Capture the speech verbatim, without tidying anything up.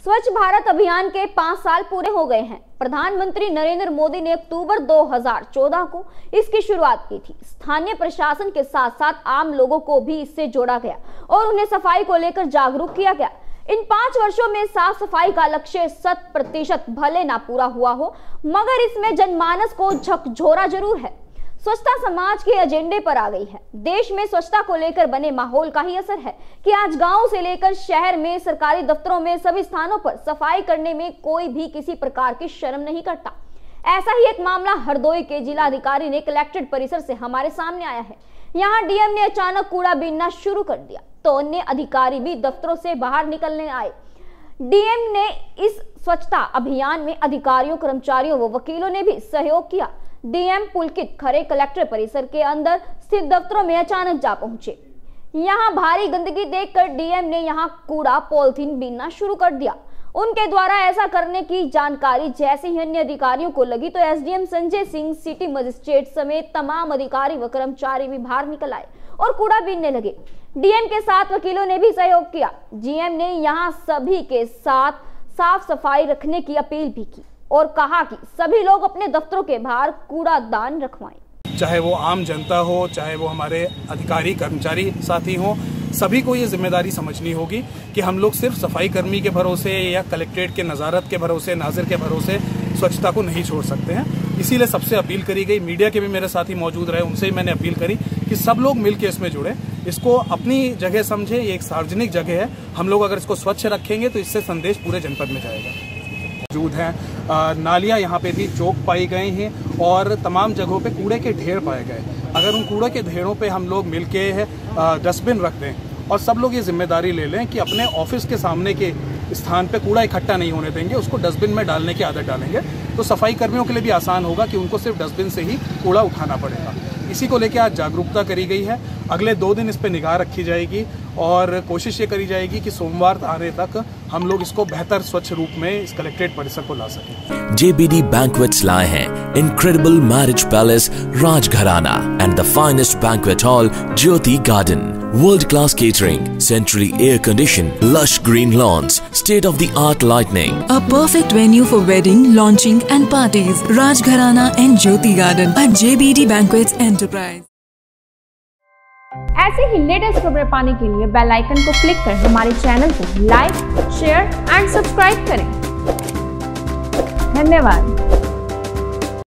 स्वच्छ भारत अभियान के पांच साल पूरे हो गए हैं। प्रधानमंत्री नरेंद्र मोदी ने अक्टूबर दो हज़ार चौदह को इसकी शुरुआत की थी। स्थानीय प्रशासन के साथ साथ आम लोगों को भी इससे जोड़ा गया और उन्हें सफाई को लेकर जागरूक किया गया। इन पांच वर्षों में साफ सफाई का लक्ष्य शत प्रतिशत भले ना पूरा हुआ हो, मगर इसमें जनमानस को झकझोरा जरूर है। स्वच्छता समाज के एजेंडे पर आ गई है। देश में स्वच्छता को लेकर बने माहौल का ही असर है कि आज गांव से लेकर शहर में, सरकारी दफ्तरों में, सभी स्थानों पर सफाई करने में कोई भी किसी प्रकार की शर्म नहीं करता। ऐसा ही एक मामला हरदोई के जिलाधिकारी ने कलेक्ट्रेट परिसर से हमारे सामने आया है। यहाँ डीएम ने अचानक कूड़ा बीनना शुरू कर दिया तो अन्य अधिकारी भी दफ्तरों से बाहर निकलने आए। डीएम ने इस स्वच्छता अभियान में अधिकारियों, कर्मचारियों व वकीलों ने भी सहयोग किया। डीएम पुलकित खरे कलेक्टर परिसर के अंदर स्थित दफ्तरों में अचानक जा पहुंचे। यहां भारी गंदगी देखकर डीएम ने यहां कूड़ा पॉलिथीन बीनना शुरू कर दिया। उनके द्वारा ऐसा करने की जानकारी जैसे ही अन्य अधिकारियों को लगी तो SDM Sanjay Singh, city magistrate समेत तमाम अधिकारी व कर्मचारी भी बाहर निकल आए और कूड़ा बीनने लगे। डीएम के साथ वकीलों ने भी सहयोग किया। जीएम ने यहां सभी के साथ साफ सफाई रखने की अपील भी की और कहा कि सभी लोग अपने दफ्तरों के बाहर कूड़ादान रखवाएं। चाहे वो आम जनता हो, चाहे वो हमारे अधिकारी कर्मचारी साथी हो, सभी को ये जिम्मेदारी समझनी होगी कि हम लोग सिर्फ सफाई कर्मी के भरोसे या कलेक्ट्रेट के नज़ारत के भरोसे, नाजिर के भरोसे स्वच्छता को नहीं छोड़ सकते हैं। इसीलिए सबसे अपील करी गई, मीडिया के भी मेरे साथी मौजूद रहे, उनसे ही मैंने अपील करी कि सब लोग मिलकर इसमें जुड़े, इसको अपनी जगह समझे। ये एक सार्वजनिक जगह है, हम लोग अगर इसको स्वच्छ रखेंगे तो इससे संदेश पूरे जनपद में जाएगा। मौजूद हैं, नालियाँ यहाँ पे भी चौक पाई गए हैं और तमाम जगहों पे कूड़े के ढेर पाए गए। अगर उन कूड़े के ढेरों पे हम लोग मिलके डस्टबिन रख दें और सब लोग ये जिम्मेदारी ले लें कि अपने ऑफिस के सामने के स्थान पे कूड़ा इकट्ठा नहीं होने देंगे, उसको डस्टबिन में डालने की आदत डालेंगे, तो सफाई कर्मियों के लिए भी आसान होगा कि उनको सिर्फ डस्टबिन से ही कूड़ा उठाना पड़ेगा। इसी को लेकर आज जागरूकता करी गई है। अगले दो दिन इस पे निगाह रखी जाएगी और कोशिश ये करी जाएगी कि सोमवार आने तक हम लोग इसको बेहतर स्वच्छ रूप में इस कलेक्ट्रेट परिसर को ला सकें। J B D Banquets लाए हैं Incredible Marriage Palace Rajgharana and the finest banquet hall Jyoti Garden. World-class catering, centrally air-conditioned, lush green lawns, state-of-the-art lighting. A perfect venue for wedding, launching and parties. Rajgharana and Jyoti Garden at J B D Banquets Enterprise. ऐसे ही latest खबरें पाने के लिए bell icon को click कर हमारे channel को like, share and subscribe करें। धन्यवाद।